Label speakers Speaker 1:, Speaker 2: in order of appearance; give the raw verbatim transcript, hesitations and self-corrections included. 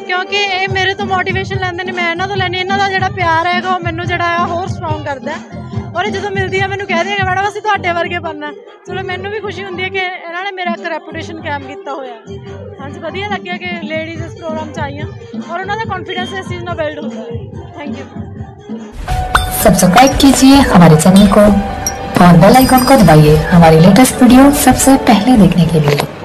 Speaker 1: क्योंकि ये मेरे तो मोटिवेशन लेंदे ने, मैं इन्हां तो लैनी। इन्हां दा जिहड़ा प्यार है वो मैनूं जिहड़ा होर स्ट्रोंग करदा है। और जो मिलती है मैनूं कहदे हैं मैडम असीं तुहाडे वर्गे बनना। चलो मैनूं भी खुशी हुंदी है कि इन्हां ने मेरा एक रेपूटेशन कायम कीता होया। हाँ जी, वधिया लग्गिया कि लेडीज़ इस प्रोग्राम च आईयां और उन्हां दा कॉन्फिडेंस इस चीज़ नाल बिल्ड होंदा है। Thank you.
Speaker 2: सब्सक्राइब कीजिए हमारे चैनल को और बेल आइकन को दबाइए हमारी लेटेस्ट वीडियो सबसे पहले देखने के लिए।